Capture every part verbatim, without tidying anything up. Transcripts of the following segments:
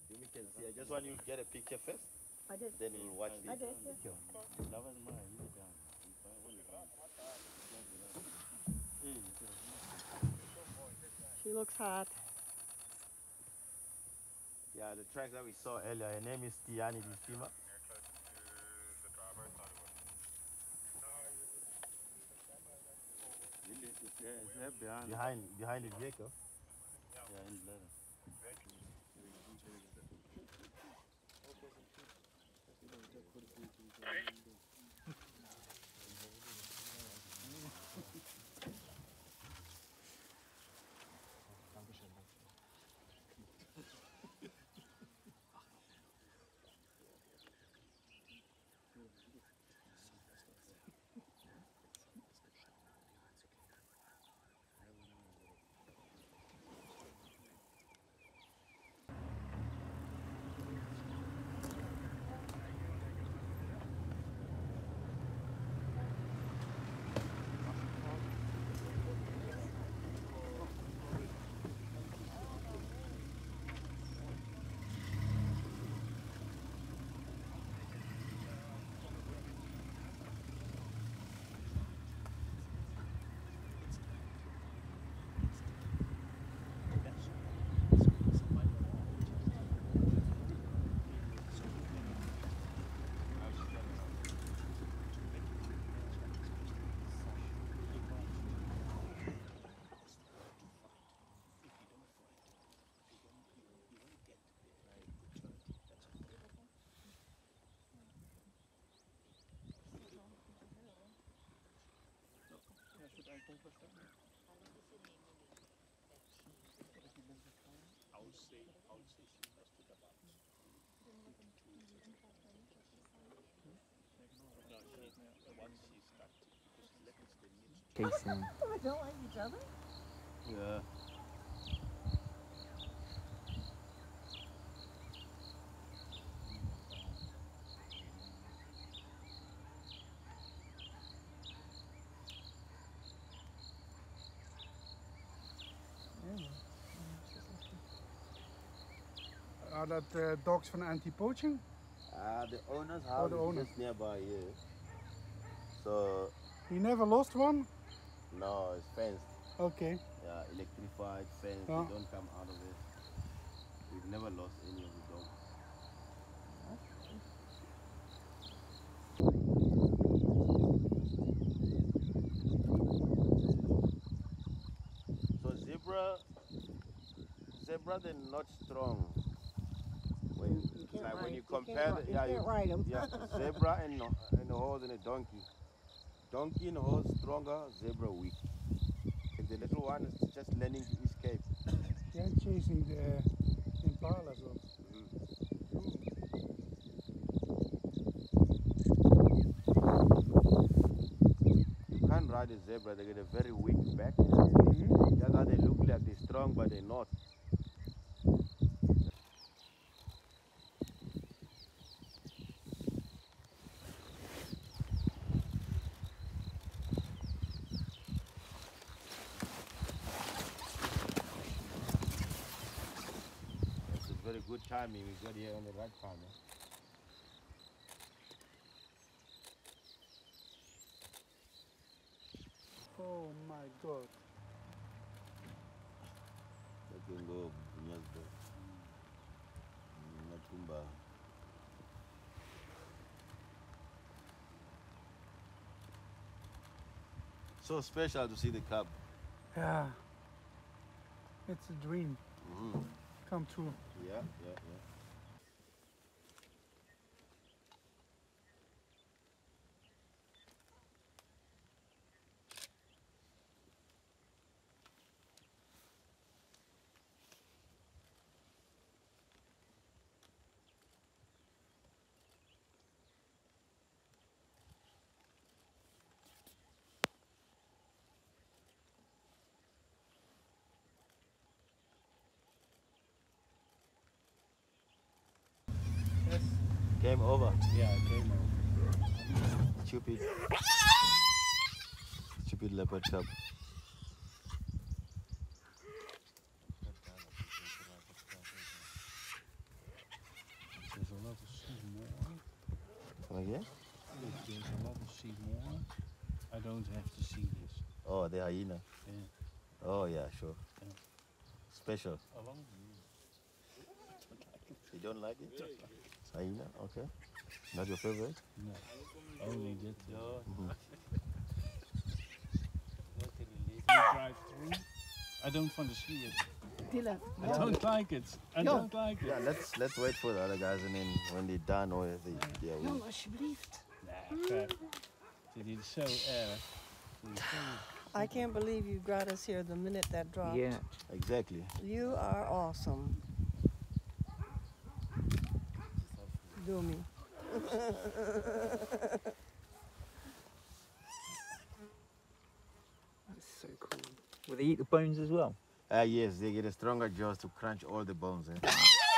You can see. I just want you to get a picture first. I did. Then we'll watch the I did, yeah. video. She looks hot. Yeah, the track that we saw earlier, her name is Tiani Dishima. Behind, behind the vehicle. Yeah, in the letter. Casing. We don't like each other? Yeah. Are that uh, dogs from anti-poaching? Uh, the owner's house the is owner. just nearby here. So, You never lost one? no, it's fenced. Okay. Yeah, electrified, fenced. Oh. They don't come out of it. We've never lost any of the dogs. So zebra, zebra they're not strong. When You can't like ride, when you you compare, can't, the, ri- yeah, you can't ride them. yeah, zebra and and a horse and a donkey. Donkey and horse stronger, zebra weak. And the little one is just learning to escape. Yeah, chasing the impalas. Or... You can't ride a zebra, they get a very weak back. Mm-hmm. That's how they look like they're strong, but they're not. It's very good timing. We got here on the right time. Eh? Oh my God. Let them go. Matumba. So special to see the cub. Yeah. It's a dream. Mm-hmm. Come true. Yeah, yeah, yeah. Yes. Game over. Yeah, game over. Stupid. Stupid leopard cub. yeah? If there's a lot of sea more, I don't have to see this. Oh, the hyena. Yeah. Oh, yeah, sure. Yeah. Special. Along? You don't like it? Hyena, okay. Not your favorite? No. Only that. Uh, Mhm. you drive through. I don't want to see it. Dylan, I don't like it. I Ja. don't like it. Yeah, let's let's wait for the other guys, and then when they're done, or if they, yeah, we, Jan, alsjeblieft. Nee, kijk. Dit is zo erg. Dit is zo- I can't believe you brought us here the minute that dropped. Yeah. exactly. You are awesome. Do me. That's so cool. Will they eat the bones as well? Ah, yes, they get a stronger jaws to crunch all the bones. Eh? Hij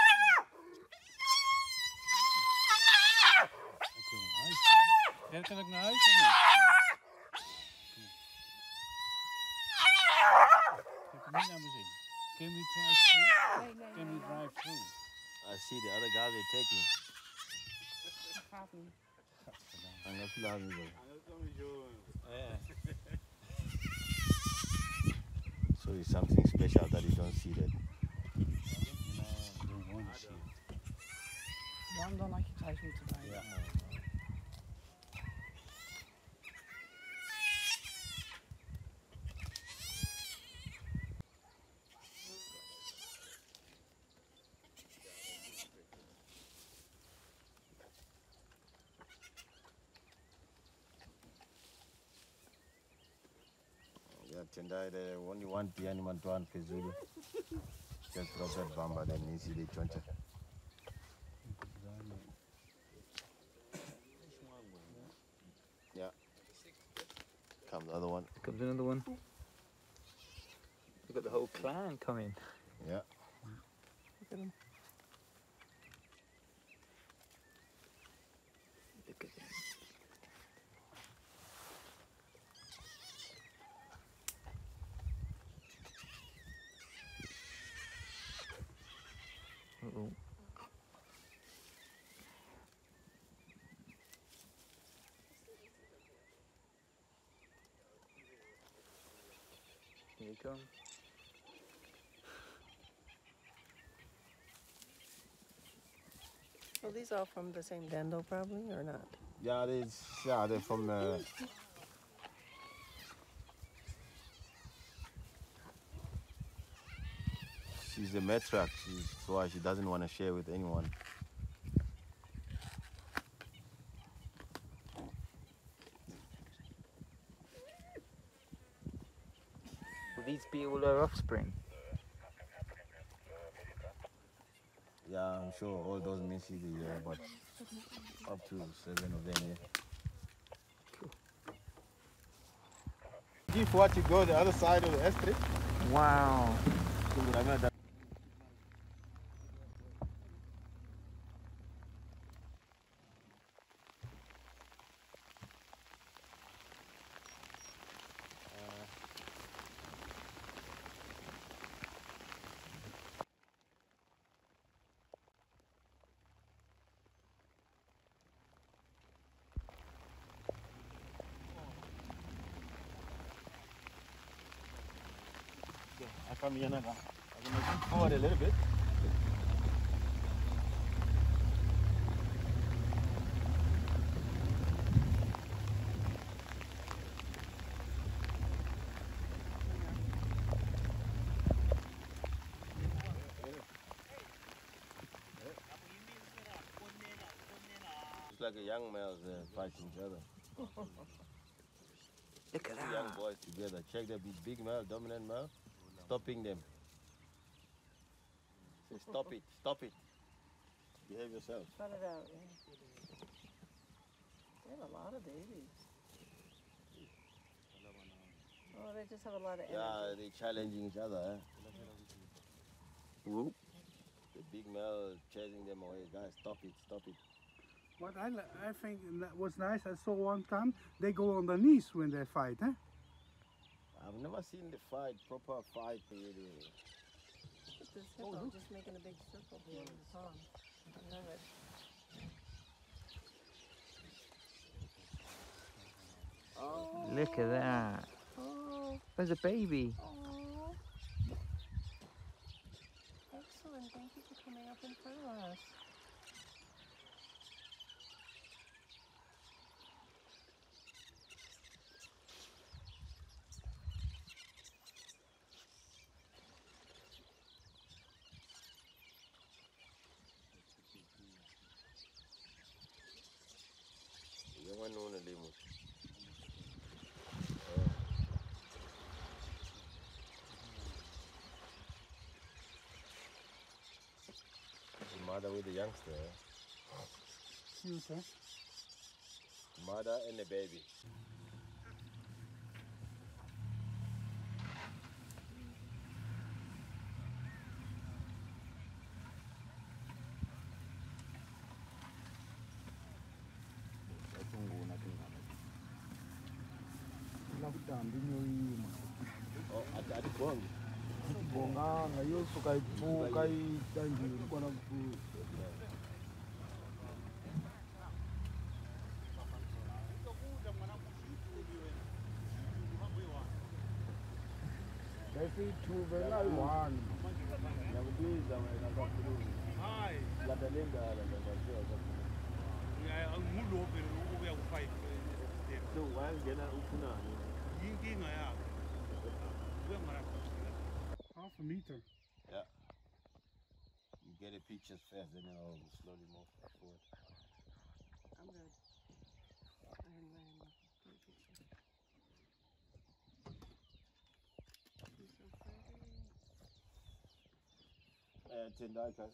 kan naar huis gaan. Ja, kan ik naar huis of niet? Ik heb niet naar mijn zin. Can we drive through? Nee, nee, Can we drive through? I see the other guys they're taking. dat gaat niet. I'm not laughing though. So it's something special that you don't see that. No, I don't want to see it. Jan, dan had je thuis moeten blijven. Ja. Yeah, Tendai, the only one piano man to one Fezulu. Just drop that bamba, then you see the choncha. Yeah. Come the other one. Here comes another one. We've got the whole clan coming. Yeah. Look at him. Look at them. Uh-oh. Here you come. Well, these are from the same dendo, probably, or not? Yeah, it's, yeah, they're from uh, she's a matriarch, she's, so she doesn't want to share with anyone. Will these be all her offspring? Yeah, I'm sure all those misses, yeah, but up to seven of them, yeah. If what you go the other side of the estate, Wow. I come here now. I'm going to move forward a little bit. It's like a young males uh, fighting each other. Look at Two young that. boys together. Check the big, big male, dominant male, stopping them. Say, stop it, stop it. Behave yourself. Cut it out, yeah. They have a lot of babies. Oh, they just have a lot of energy. Yeah, they're challenging each other. Eh? Whoop. The big male chasing them away. Guys, stop it, stop it. What I, li- I think that was nice, I saw one time, they go on their knees when they fight, huh? I've never seen the fight, proper fight. Really. Look at this hippo just making a big circle here in the pond. I love it. Oh. Look at that. Oh. There's a baby. Oh. Excellent. Thank you for coming up in front of us. Yung ano na limot. The mother with the youngster. eh? Cute, huh? Mother and the baby. Oh, at at the bone. Bonganga yosuka ibuka itanjini kwana ku Basi tuvela one Nakubiza wena kakhulu. hayi Ladalenga la la ya ngulo vele ukuya ku five So wangena ufunani? yinkinga yakhe kuya mara Half a meter. Yeah. You get the pictures first, then I'll slowly move forward. I'm good. I hadn't read enough for the picture. She's so pretty. Uh, Tendai.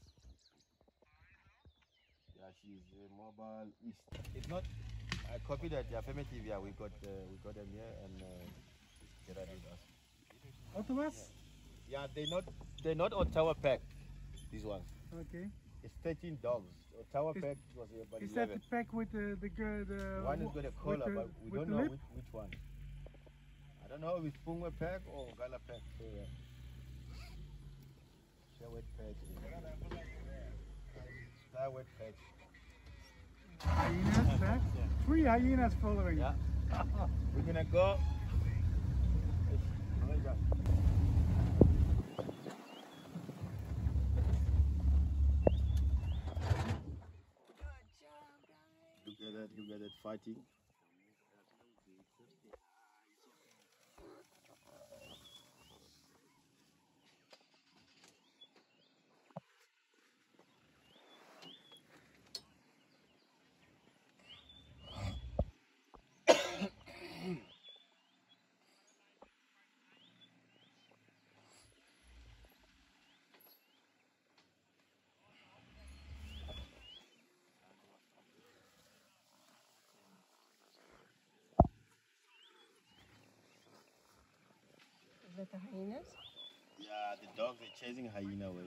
Yeah, she's uh, mobile east. It's not. I copied that affirmative. Yeah, we got uh, we got them here and uh, Gerard with us. Ottawas? Yeah, they not they're not Ottawa pack. These ones. Okay. It's thirteen dogs. Ottawa Is- pack was about Is that eleven. the pack with the the girl? The One is got a with collar, the- but we with don't the know lip? which, which one. I don't know if it's Pungwe pack or Gala pack. So yeah. Sherwood patch. Starwood patch. Hyenas there? Three hyenas following. Yeah. We're gonna go. Look at that, look at that fighting. Is that the hyenas? Yeah, the dogs are chasing a hyena away.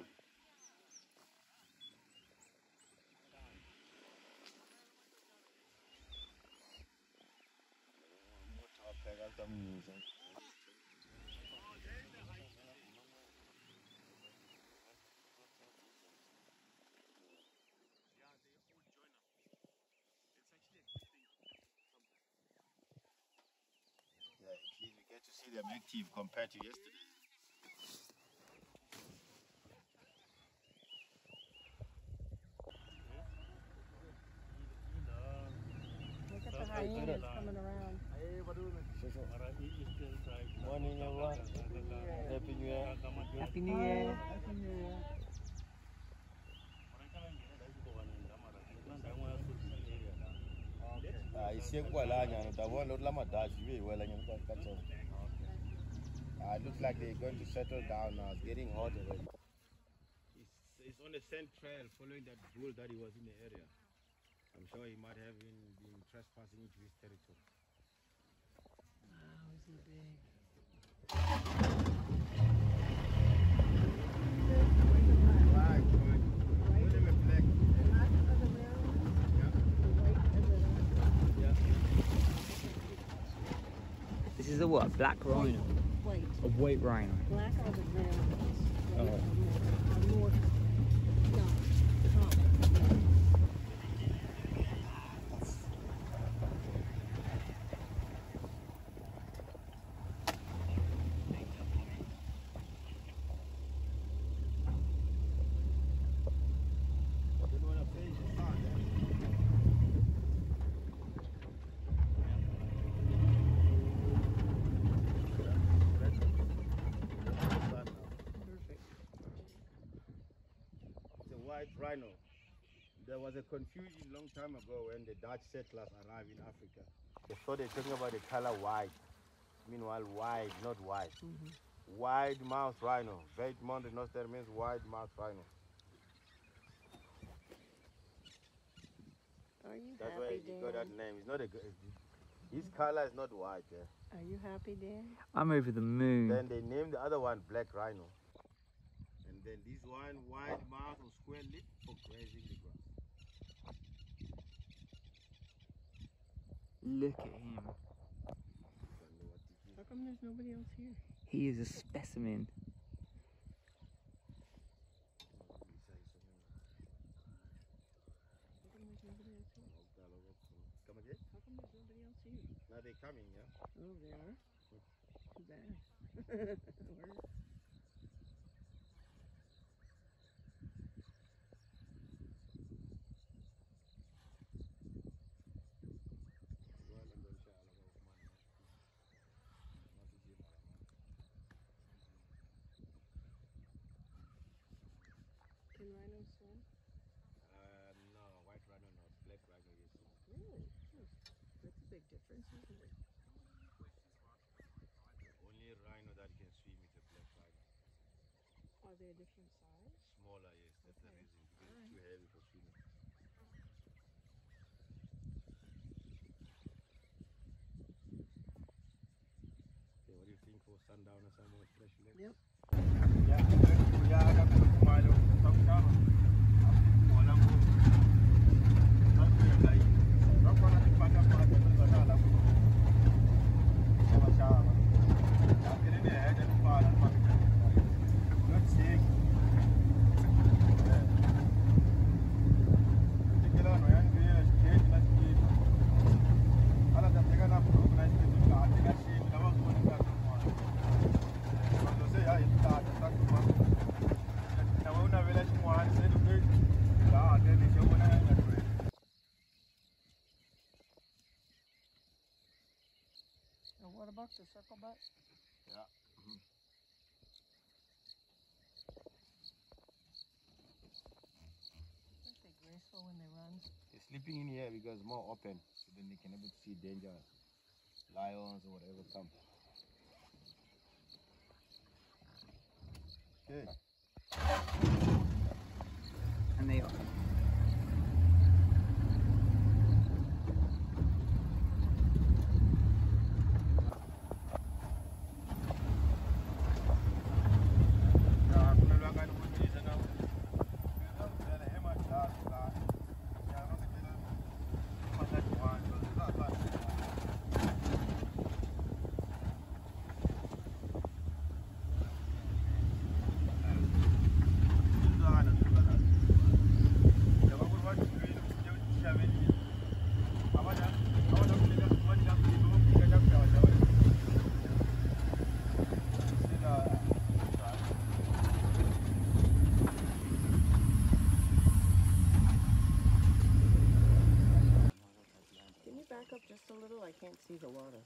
Yeah, at least we get to see them active compared to yesterday. Look at the hyenas coming around. Morning, everyone. Happy New Year. Happy New Year. Happy New Year. Ah, isiye kwala nyana tabona lot lama dashi we wela nyana ka kacho. Ah, it looks like they're going to settle down now. It's getting hot already. It's, it's on the same trail following that bull that he was in the area. I'm sure he might have been, been trespassing into his territory. Wow, isn't he big? Right, right. Put him in black. The black are the rare ones, Yeah. the white are the Yeah. This is a what? Black rhino. white. A white rhino. Black are the rare ones. White Oh. are more, are more, no, common. white rhino. There was a confusion long time ago when the Dutch settlers arrived in Africa. They thought they were talking about the color white. Meanwhile, white, not white. Mm-hmm. Wide mouth rhino. Weidmond rhinoceros means wide mouth rhino. Are you That's happy, why he Dan? got that name. It's not a. His color is not white. Yeah. Are you happy, Dan? I'm over the moon. Then they named the other one black rhino. And then this one wide mouth or square lip for grazing the grass. Look at him. How come there's nobody else here? He is a specimen. How come there's nobody else here? Come again? How come there's nobody else here? Now they're coming, yeah? Oh, they are? Too bad. Where? Can rhinos swim? Uh, no, white rhino not, black rhino yes. Really? Hmm. That's a big difference, isn't it? The only rhino that can swim is a black rhino. Are they a different size? Smaller, yes, that's Okay. the reason, because Alright. it's too heavy for swimming. Okay, what do you think for sundown or some more fresh legs? Yep. Yeah, yeah, I got to put my little top down. And what about the circle butt? Yeah. Mm-hmm. Aren't they graceful when they run? They're sleeping in here because it's more open, so then they can able to see danger, lions or whatever come. Okay. And they are. Can you back up just a little? I can't see the water.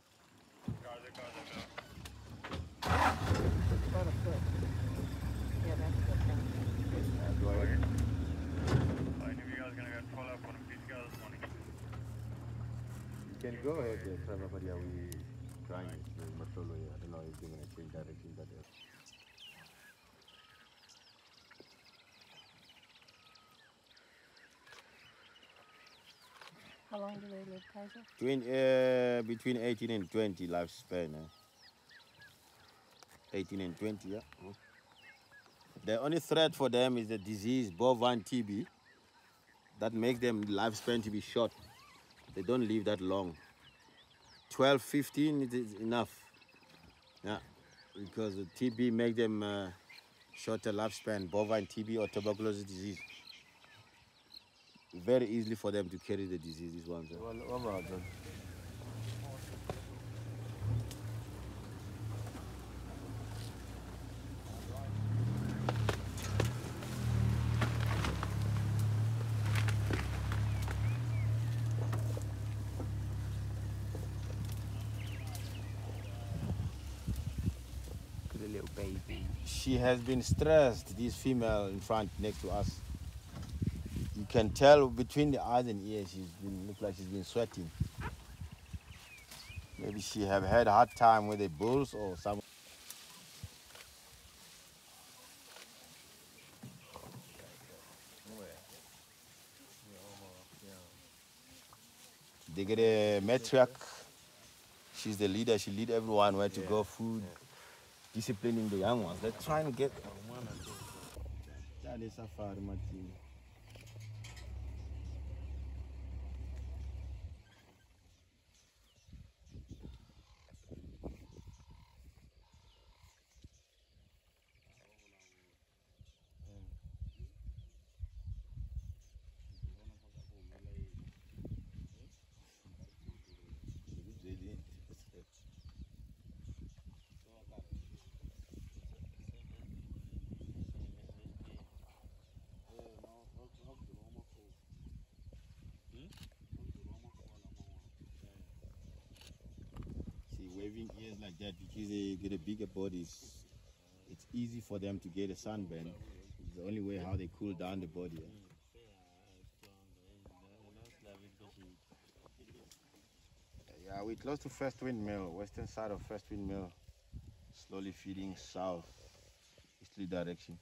About a foot. Yeah, that's good. Uh, go ahead. I knew you guys were going to go follow up on a few guys this morning. You can go ahead there, Trevor, but yeah, we trying it. We're not solo here. I don't know if you're going to change direction that area. How long do they live, Kaiser? Between, uh, between eighteen and twenty lifespan. Eh? eighteen and twenty, yeah. Mm. The only threat for them is the disease, bovine T B, that makes them lifespan to be short. They don't live that long. twelve, fifteen is enough. Yeah, because the T B makes them uh, shorter lifespan, bovine T B or tuberculosis disease. Very easily for them to carry the disease, these ones. Well, overall, John. Look at the little baby. She has been stressed, this female in front next to us. You can tell between the eyes and ears, she's been look like she's been sweating. Maybe she have had a hard time with the bulls or some. They get a matriarch. She's the leader. She lead everyone where to go, food, disciplining the young ones. They're trying to get. That is safari, Martin. Waving ears like that because they get a bigger bodies. It's easy for them to get a sunburn. It's the only way how they cool down the body. Yeah, we're close to First Windmill, western side of First Windmill, slowly feeding south, easterly direction.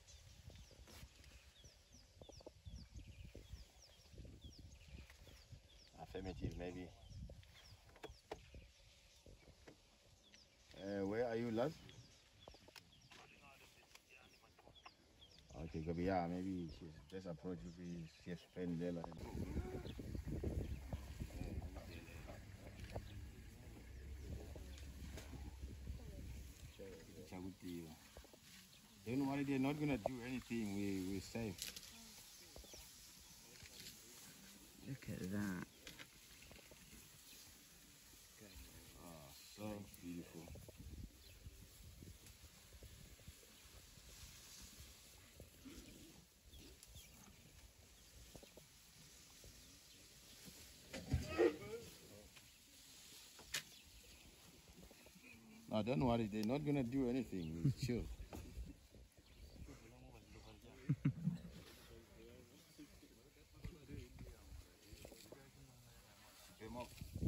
Affirmative, maybe. Uh, where are you, lad? Okay, good. Yeah, maybe she's just approach if we she's spend there. Don't worry, they're not gonna do anything. We we safe. Look at that. Oh, so beautiful. No, don't worry, they're not gonna do anything. It's chill. Them up.